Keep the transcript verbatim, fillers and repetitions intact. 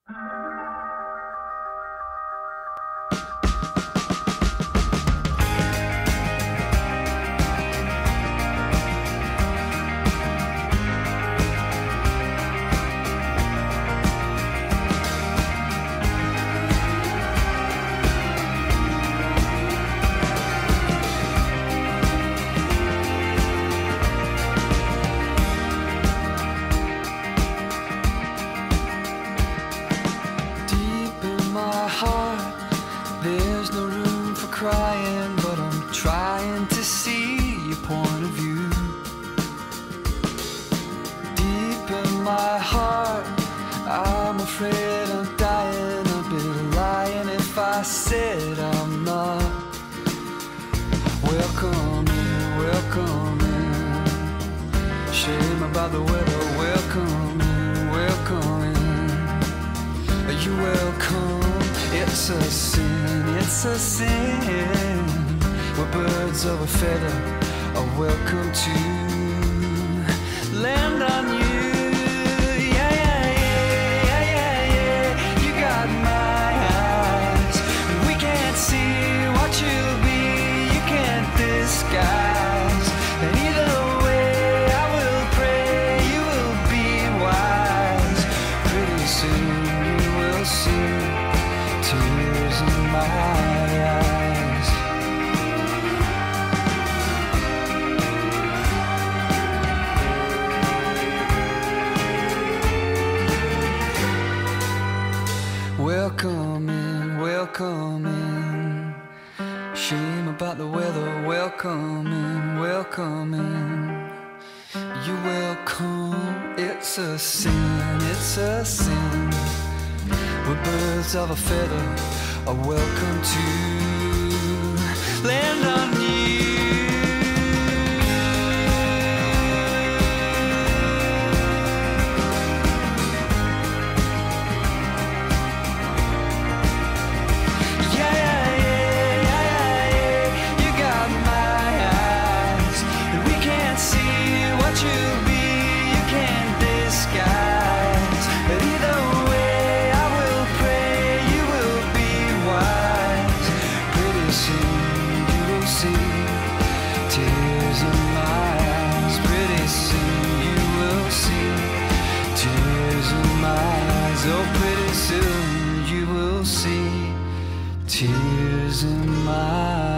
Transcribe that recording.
There's no room for crying, but I'm trying to see your point of view. Deep in my heart, I'm afraid I'm dying. I'd be lying if I said I'm not. Welcome in, welcome in. Shame about the weather. Welcome in, welcome in. Are you welcome? It's a sin, it's a sin. We're birds of a feather, are welcome to land on you. Yeah, yeah, yeah, yeah, yeah, yeah. You got my eyes. We can't see what you'll be, you can't disguise. And either way, I will pray you will be wise. Pretty soon you will see tears in my eyes. Welcome in, welcome in. Shame about the weather. Welcome in, welcome in. You're welcome. It's a sin, it's a sin. We're birds of a feather, are welcome to land on you. Yeah, yeah, yeah, yeah, yeah. You got my eyes, and we can't see what you'll be, you can't disguise. But either way, tears in my eyes. Pretty soon you will see tears in my eyes. Oh, pretty soon you will see tears in my eyes.